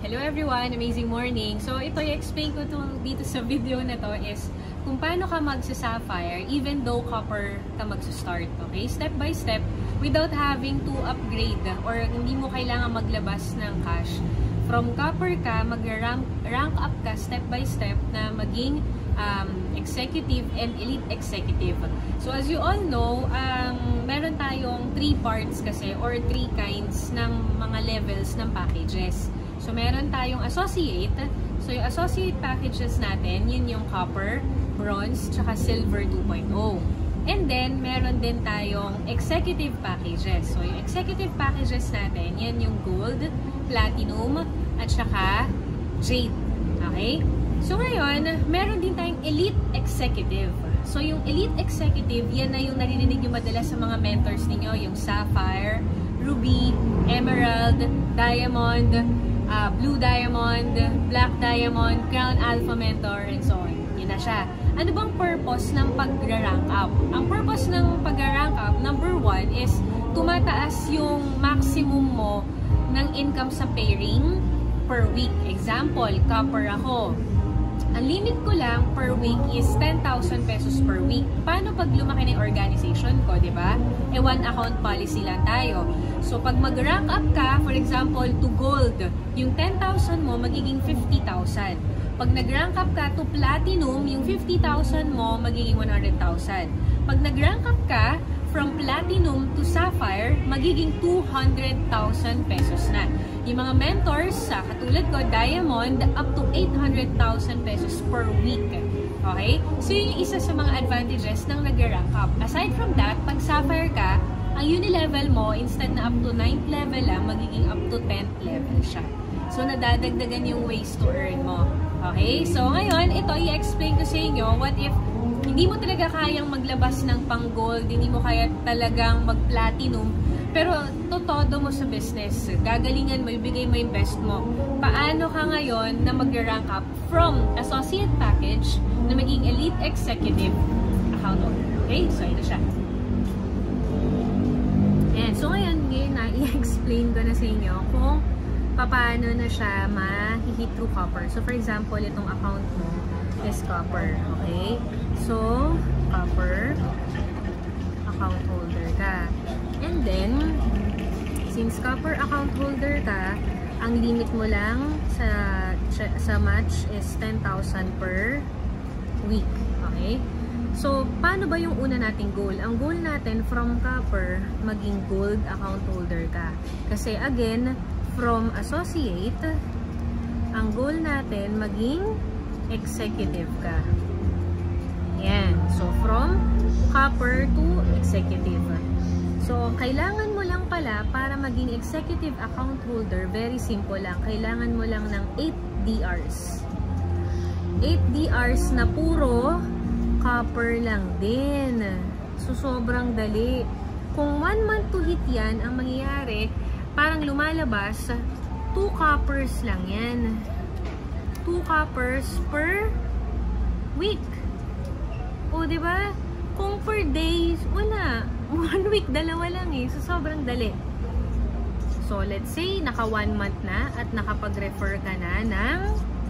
Hello everyone! Amazing morning! So ito i-explain ko dito sa video na to is kung paano ka magsa-sapphire even though copper ka magsa-start. Okay? Step by step without having to upgrade or hindi mo kailangan maglabas ng cash. From copper ka, mag-rank up ka step by step na maging executive and elite executive. So as you all know, meron tayong 3 parts kasi or 3 kinds ng mga levels ng packages. So meron tayong associate. So yung associate packages natin, yun yung copper, bronze, tsaka silver 2.0. And then meron din tayong executive packages. So yung executive packages natin, yan yung gold, platinum, at tsaka jade. Okay? So ngayon, meron din tayong elite executive. So yung elite executive, yan na yung naririnig yung madalas sa mga mentors ninyo, yung sapphire, ruby, emerald, diamond, blue diamond, black diamond, crown alpha mentor, and so on. Yun na siya. Ano bang purpose ng pag-rank up? Ang purpose ng pag-rank up, number 1 is tumataas yung maximum mo ng income sa pairing per week. Example, copper ako. Ang limit ko lang per week is 10,000 pesos per week. Paano pag lumaki ng organization ko, di ba? One account policy lang tayo. So, pag mag-rank up ka, for example, to gold, yung 10,000 mo magiging 50,000. Pag nag-rank up ka to platinum, yung 50,000 mo magiging 100,000. Pag nag-rank up ka from platinum to sapphire, magiging 200,000 pesos na. Yung mga mentors, katulad ko, diamond, up to 800,000 pesos per week. Okay? So, yun yung isa sa mga advantages ng nag-rank up. Aside from that, pag sapphire ka, ang uni-level mo, instead na up to 9th level lang, magiging up to 10th level siya. So, nadadagdagan yung ways to earn mo. Okay? So, ngayon, ito, i-explain ko sa inyo, what if hindi mo talaga kayang maglabas ng pang-gold, hindi mo kaya talagang mag-platinum, pero todo mo sa business, gagalingan mo, ibigay mo yung best mo. Paano ka ngayon na mag-rank up from associate package na maging elite executive account holder? Okay? So, ito siya. And so, ngayon na i-explain ko na sa inyo kung paano na siya ma-hit through copper. So, for example, itong account mo is copper. Okay? So, copper account holder ka. And then, since copper account holder ka, ang limit mo lang sa match is 10,000 per week. Okay? So, paano ba yung una nating goal? Ang goal natin from copper, maging gold account holder ka. Kasi again, from associate, ang goal natin maging executive ka. Yan. So, from copper to executive. So, kailangan mo lang pala para maging executive account holder, very simple lang. Kailangan mo lang ng 8 DRs. 8 DRs na puro copper lang din. So, sobrang dali. Kung 1 month to hit yan, ang mangyayari, parang lumalabas, 2 coppers lang yan. 2 coppers per week. O, diba? Kung per day, wala. 1 week, dalawa lang eh. So, sobrang dali. So, let's say, naka 1 month na at nakapag-refer ka na ng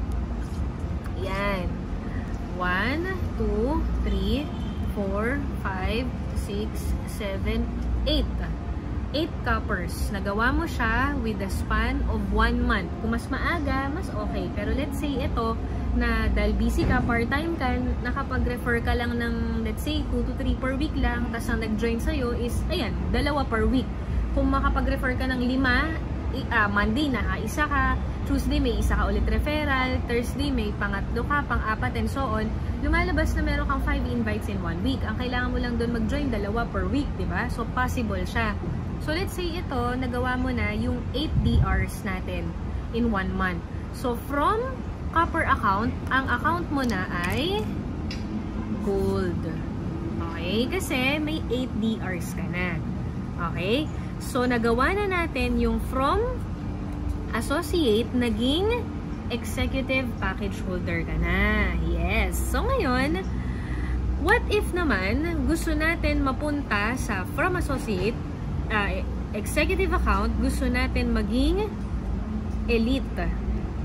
yan. 1, 2, 3, 4, 5, 6, 7, 8. 8 coppers. Nagawa mo siya with the span of 1 month. Kung mas maaga, mas okay. Pero let's say ito, na dahil busy ka, part-time ka, nakapag-refer ka lang ng, let's say, 2 to 3 per week lang, tapos ang nag-join sa'yo is, ayan, 2 per week. Kung makapag-refer ka ng 5, Monday na isa ka, Tuesday may isa ka ulit referral, Thursday may pangatlo ka, pang-apat, and so on, lumalabas na meron kang 5 invites in 1 week. Ang kailangan mo lang doon mag-join 2 per week, diba? So, possible siya. So, let's say ito, nagawa mo na yung 8 DRs natin in 1 month. So, from copper account, ang account mo na ay gold. Okay? Kasi may 8 DRs ka na. Okay? So, nagawa na natin yung from associate, naging executive package holder ka na. Yes. So, ngayon, what if naman gusto natin mapunta sa from associate, executive account, gusto natin maging elite.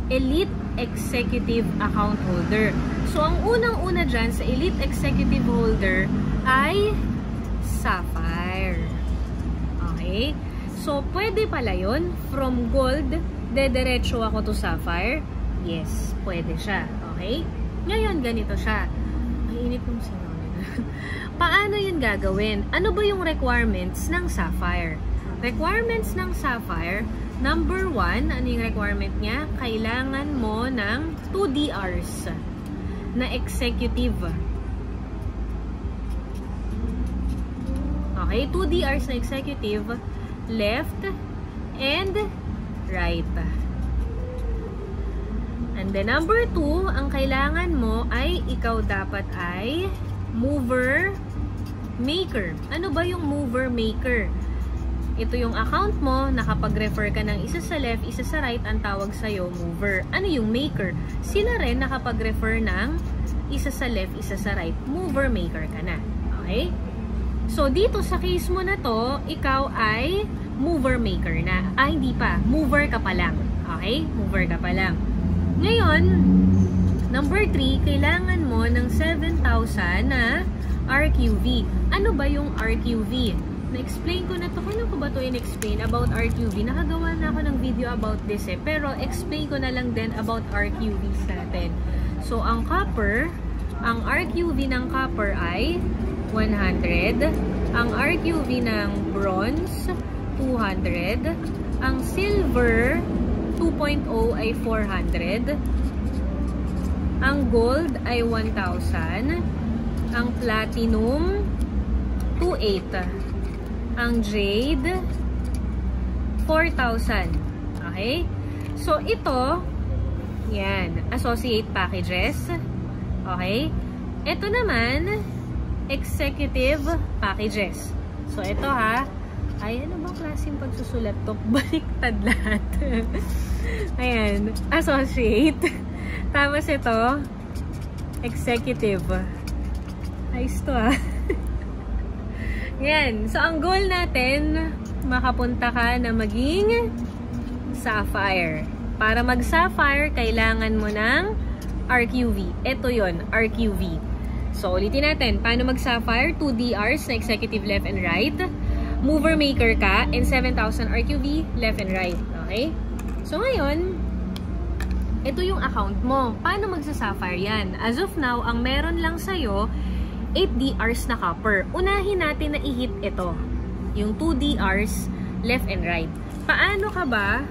Elite Executive Account Holder. So, ang unang-una dyan sa Elite Executive Holder ay Sapphire. Okay? So, pwede pala yun. From Gold, dediretso ako to Sapphire. Yes, pwede siya. Okay? Ngayon, ganito siya. Ay, init kong sinawin. Paano yun gagawin? Ano ba yung requirements ng Sapphire? Requirements ng Sapphire, number 1, ano yung requirement niya? Kailangan mo ng 2 DRs na executive. Okay, 2 DRs na executive, left and right. And then number 2, ang kailangan mo ay ikaw dapat ay mover maker. Ano ba yung mover maker? Ito yung account mo, nakapag-refer ka ng isa sa left, isa sa right, ang tawag sa'yo mover. Ano yung maker? Sila rin nakapag-refer ng isa sa left, isa sa right, mover maker ka na. Okay? So, dito sa case mo na to, ikaw ay mover maker na. Hindi pa. Mover ka pa lang. Okay? Mover ka pa lang. Ngayon, number 3, kailangan mo ng 7,000 na RQV. Ano ba yung RQV? Na-explain ko na to. Kailan ko ba to in-explain about RQV? Nakagawa na ako ng video about this Pero explain ko na lang din about RQVs natin. So, ang copper, ang RQV ng copper ay 100. Ang RQV ng bronze, 200. Ang silver, 2.0 ay 400. Ang gold ay 1,000. Ang platinum, 2,800. Ang jade, 4,000. Okay? So, ito, yan, associate packages. Okay? Ito naman, executive packages. So, ito ha, ay, ano bang klaseng pagsusulat to? Baliktad lahat. Ayan, associate. Tapos ito, executive. Ayos to ha. Yan. So, ang goal natin, makapunta ka na maging Sapphire. Para mag-Sapphire, kailangan mo ng RQV. Ito yon, RQV. So, ulitin natin. Paano mag-Sapphire? 2 DRs na executive left and right. Mover maker ka and 7,000 RQV left and right. Okay? So, ngayon, ito yung account mo. Paano magsa-Sapphire yan? As of now, ang meron lang sa'yo, 8 DRs na copper. Unahin natin na i-hit ito. Yung 2 DRs left and right. Paano ka ba?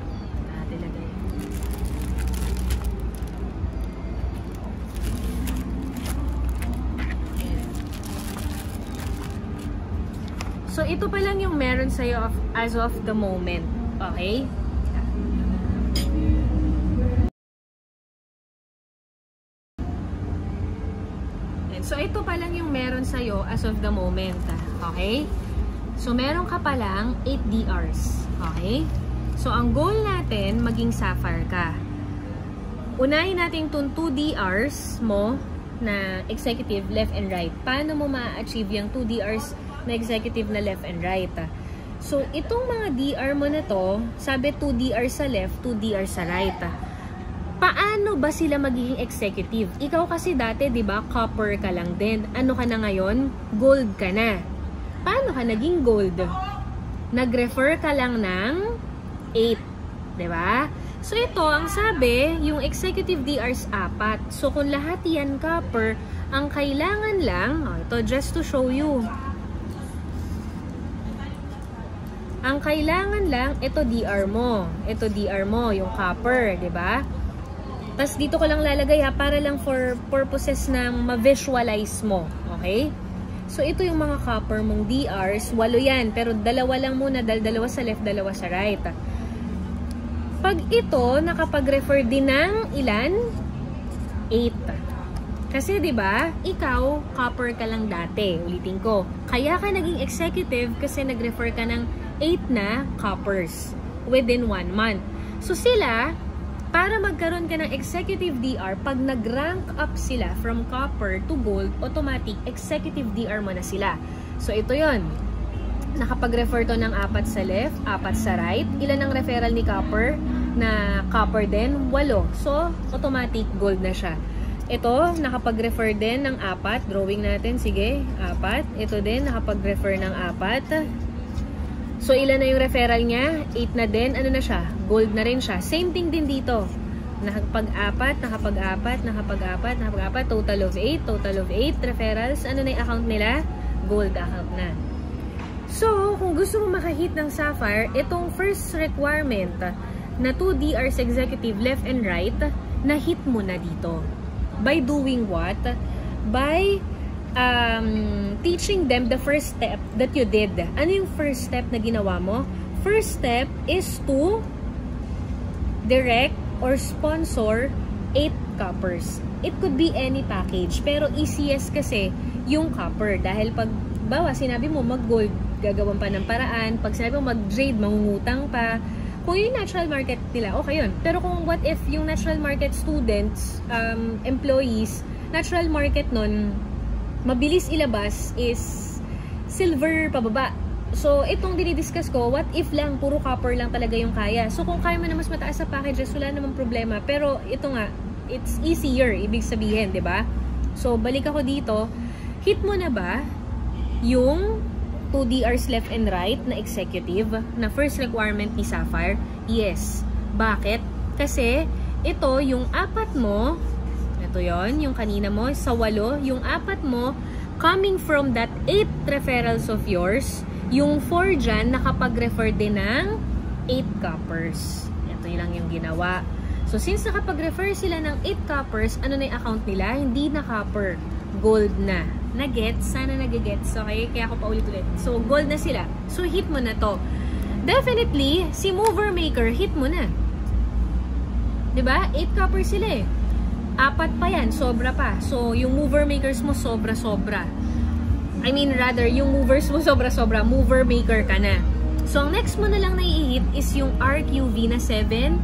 So, ito pa lang yung meron sa'yo as of the moment. Okay? So, ito pa lang yung meron sa'yo as of the moment. Okay? So, meron ka pa lang 8 DRs. Okay? So, ang goal natin, maging Sapphire ka. Unahin natin itong 2 DRs mo na executive left and right. Paano mo ma-achieve yung 2 DRs na executive na left and right? So, itong mga DR mo na to, sabi 2 DR sa left, 2 DR sa right. Paano ba sila magiging executive? Ikaw kasi dati, di ba, copper ka lang din. Ano ka na ngayon? Gold ka na. Paano ka naging gold? Nag-refer ka lang ng 8. Di ba? So, ito, ang sabi, yung executive DRs 4. So, kung lahat yan copper, ang kailangan lang, ito, just to show you. Ang kailangan lang, ito DR mo. Ito DR mo, yung copper, di ba? Tapos dito ko lang lalagay ha, para lang for purposes ng ma-visualize mo. Okay? So, ito yung mga copper mong DRs. 8 yan, pero 2 lang muna, dahil 2 sa left, 2 sa right. Pag ito, nakapag-refer din ng ilan? 8. Kasi, di ba, ikaw, copper ka lang dati. Ulitin ko. Kaya ka naging executive kasi nag-refer ka ng 8 na coppers within 1 month. So, sila, para magkaroon ka ng executive DR, pag nag-rank up sila from copper to gold, automatic executive DR mo na sila. So, ito yon. nakapag-refer to ng 4 sa left, 4 sa right. Ilan ang referral ni copper? Na copper din? 8. So, automatic gold na siya. Ito, nakapag-refer din ng 4. Drawing natin, sige, 4. Ito din, nakapag-refer ng 4. So, ilan na yung referral niya? 8 na din. Ano na siya? Gold na rin siya. Same thing din dito. Nakapag-4, nakapag-4. Total of 8 referrals. Ano na yung account nila? Gold account na. So, kung gusto mo makahit ng Sapphire, itong first requirement na 2 DRs executive left and right, na-hit mo na dito. By doing what? By teaching them the first step that you did. Ano yung first step na ginawa mo? First step is to direct or sponsor 8 coppers. It could be any package, pero easiest kasi yung copper. Dahil pag, bawa, sinabi mo mag-gold, gagawan pa ng paraan. Pag sinabi mo mag-jade, mangungutang pa. Kung yung natural market nila, okay yun. Pero kung what if yung natural market students, employees, natural market nun, mabilis ilabas is silver pababa. So, itong dinidiscuss ko, what if lang, puro copper lang talaga yung kaya. So, kung kaya mo na mas mataas sa packages, wala namang problema. Pero, ito nga, it's easier, ibig sabihin, di ba? So, balik ako dito. Hit mo na ba yung 2 DRs left and right na executive na first requirement ni Sapphire? Yes. Bakit? Kasi ito yung 4 mo, ito yon yung kanina mo, sa 8, yung 4 mo coming from that 8 referrals of yours, yung 4 dyan nakapag-refer din ng 8 coppers. Ito lang yung ginawa. So since nakapag-refer sila ng 8 coppers, ano na yung account nila? Hindi na copper, gold na. Na-gets? Sana nag-gets. Okay? Kaya ako paulit-ulit. So, gold na sila. So, hit mo na to. Definitely, si mover maker, hit mo na. Diba? 8 copper sila eh. 4 pa yan. Sobra pa. So, yung mover makers mo, sobra-sobra. I mean, rather, yung movers mo, sobra-sobra. Mover maker ka na. So, ang next mo na lang na i-hit is yung RQV na 7,000.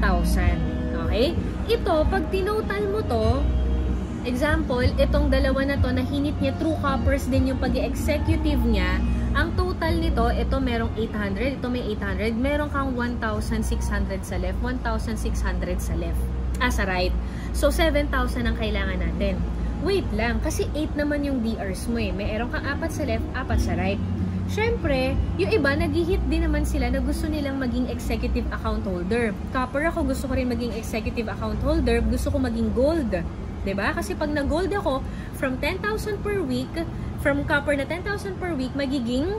Okay? Ito, pag tinotal mo to, example, itong dalawa na to, na hinit niya, true coppers din yung pag-executive niya. Ang total nito, ito merong 800, ito may 800, meron kang 1,600 sa left, 1,600 sa left. Sa right. So, 7,000 ang kailangan natin. Wait lang, kasi 8 naman yung DRs mo eh. Meron kang 4 sa left, 4 sa right. Siyempre, yung iba, nag-hit din naman sila na gusto nilang maging executive account holder. Copper ako, gusto ko rin maging executive account holder, gusto ko maging gold. Diba? Kasi pag nag-gold ako, from 10,000 per week, from copper na 10,000 per week, magiging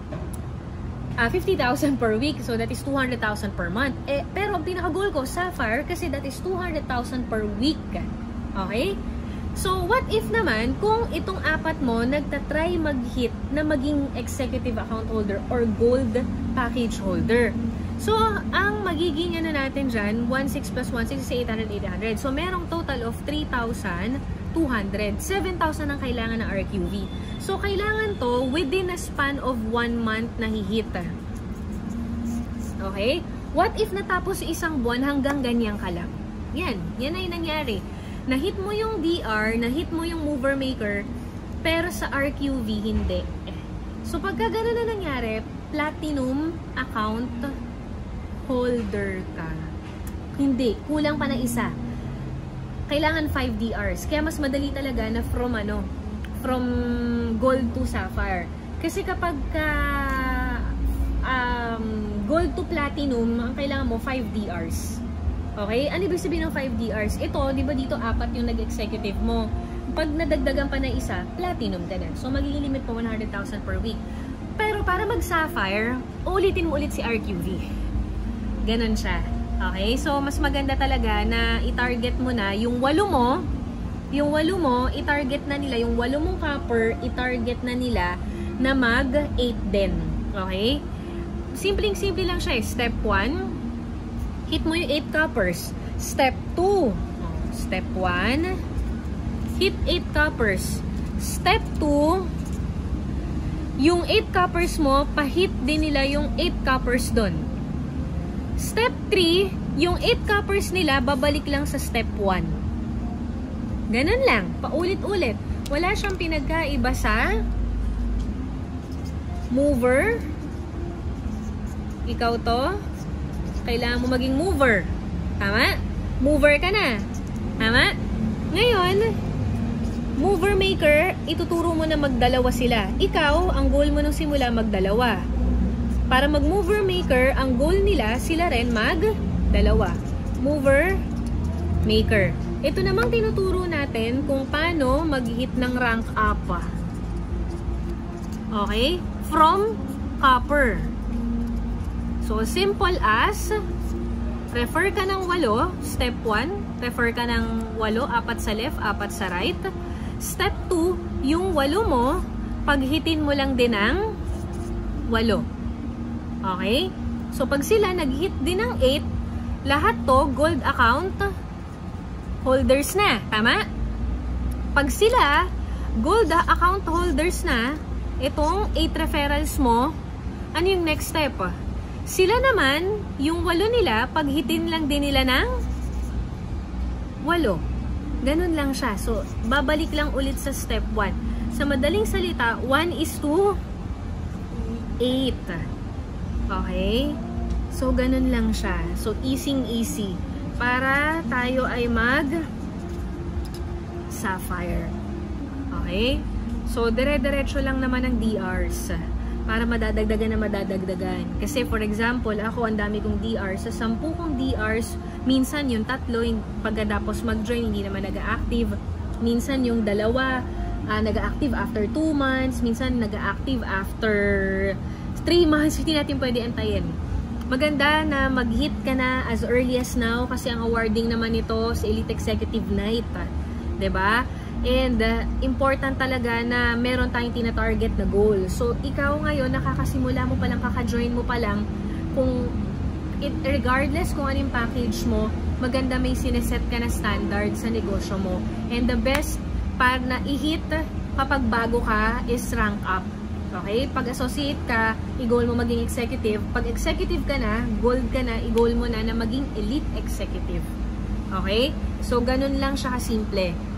50,000 per week. So, that is 200,000 per month. Pero ang pinaka-goal ko, Sapphire, kasi that is 200,000 per week. Okay? So, what if naman, kung itong 4 mo, nagtatry mag-hit na maging executive account holder or gold package holder. So, ang magiging ano natin dyan, 1,600 plus 1,600 is 800, 800. So, merong total of 3,200. 7,000 ang kailangan ng RQV. So, kailangan to within a span of 1 month na hihit. Okay? What if natapos isang buwan hanggang ganyan ka lang? Yan na yung nangyari. Na-hit mo yung DR, na-hit mo yung mover maker, pero sa RQV, hindi. So, pagka gano'n na nangyari, platinum account holder ka. Hindi. Kulang pa na isa. Kailangan 5 DRs. Kaya mas madali talaga na from gold to sapphire. Kasi kapag gold to platinum, ang kailangan mo 5 DRs. Okay? Ano ibig sabihin ng 5 DRs? Ito, di ba dito 4 yung nag-executive mo. Pag nadagdagan pa na isa, platinum ka na. So, magiging limit mo 100,000 per week. Pero para mag-sapphire, ulitin mo ulit si RQV. Ganon siya. Okay? So, mas maganda talaga na i-target mo na yung 8 mo, i-target na nila, yung 8 mong copper, i-target na nila na mag-8 din. Okay? Simpleng-simple lang siya eh. Step 1, hit mo yung 8 coppers. Step 2, step 1, hit 8 coppers. Step 2, yung 8 coppers mo, pa-hit din nila yung 8 coppers doon. Step 3, yung 8 coppers nila, babalik lang sa step 1. Ganun lang, paulit-ulit. Wala siyang pinagkaiba sa mover. Ikaw to. Kailangan mo maging mover. Tama? Mover ka na. Tama? Ngayon, mover maker, ituturo mo na magdalawa sila. Ikaw, ang goal mo nung simula magdalawa. Para mag-mover maker, ang goal nila, sila rin magdalawa. Mover maker. Ito namang tinuturo natin kung paano mag-hit ng rank up. Okay? From copper. So, simple as, refer ka ng 8, step 1, refer ka ng 8, 4 sa left, 4 sa right. Step 2, yung 8 mo, paghitin mo lang din ng 8. Okay? So, pag sila nag-hit din ng 8, lahat to gold account holders na. Tama? Pag sila gold account holders na, itong 8 referrals mo, ano yung next step? Sila naman, yung 8 nila, paghitin lang din nila ng 8. Ganun lang siya. So, babalik lang ulit sa step 1. Sa madaling salita, 1 is to 8. Okay? So, ganun lang siya. So, easy. Para tayo ay mag-sapphire. Okay? So, dire-diretso lang naman ang DRs. Para madadagdagan na madadagdagan. Kasi for example, ako ang dami kong DRs. Sa 10 kong DRs, minsan yung 3, pagkatapos mag-join, hindi naman nag-active. Minsan yung 2, nag-active after 2 months. Minsan nag-active after 3 months. Hindi natin pwede antayin. Maganda na mag-hit ka na as early as now kasi ang awarding naman ito sa Elite Executive Night. 'Di ba? And important talaga na meron tayong tina-target na goal. So, ikaw ngayon, nakakasimula mo palang, kaka-join mo palang, kung regardless kung ano yung package mo, maganda may sineset ka na standard sa negosyo mo. And the best para na i-hit kapag bago ka is rank up. Okay? Pag associate ka, i-goal mo maging executive. Pag executive ka na, gold ka na, i-goal mo na maging elite executive. Okay? So, ganun lang siya kasimple.